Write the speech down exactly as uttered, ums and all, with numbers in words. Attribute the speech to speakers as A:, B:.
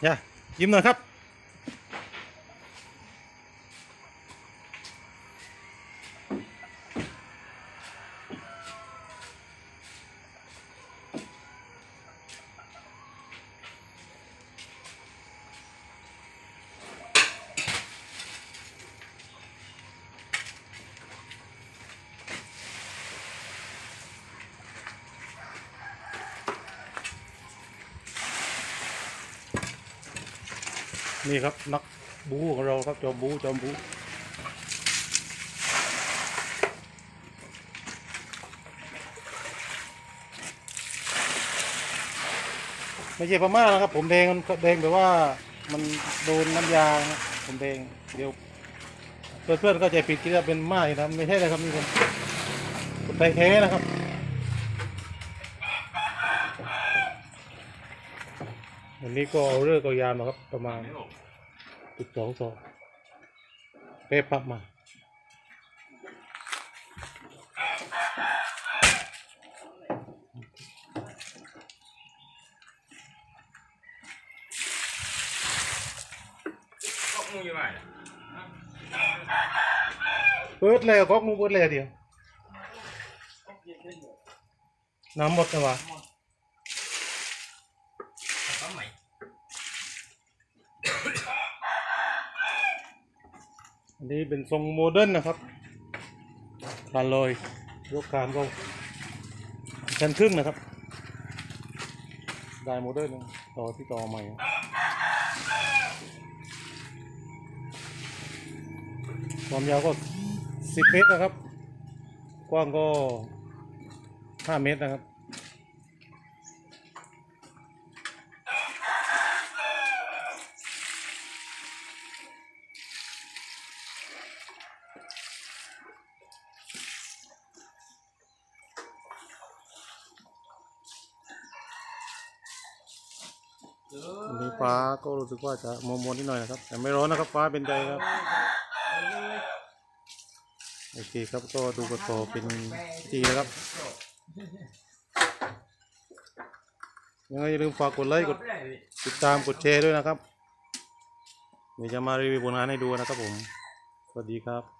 A: อย่ายิ้มหน่อยครับนี่ครับนักบู๊ของเราครับจอมบู๊จอมบู๊ไม่ใช่พม่านะครับผมแดงมันแดงแบบว่ามันโดนน้ำยานะผมแดงเดี๋ยวเพื่อนๆก็ใจผิดคิดว่าเป็นม่านะไม่ใช่เลยครับนี่เป็นคนไทยแท้นะครับวันนี้ก็เอาเลิกเอายามมาครับประมาณจุดสองสองเป๊ะปั๊บมาเปิดเลยก๊อกมึงเปิดเลยเดียวน้ำหมดนะวะอันนี้เป็นทรงโมเดิร์นนะครับคานลอยยกคานก็ชั้นครึ่งนะครับได้โมเดิร์นต่อที่ต่อใหม่ความยาวก็สิบเมตรนะครับกว้างก็ห้าเมตรนะครับวันนี้ฟ้าก็รู้สึกว่าจะมัวมัวนิดหน่อยนะครับแต่ไม่ร้อนนะครับฟ้าเป็นใจครับโอเคครับก็ดูกระโตเป็นทีนะครับยังไงอย่าลืมฝากกดไลค์กดติดตามกดแชร์ด้วยนะครับเดี๋ยวจะมารีวิวผลงานให้ดูนะครับผมสวัสดีครับ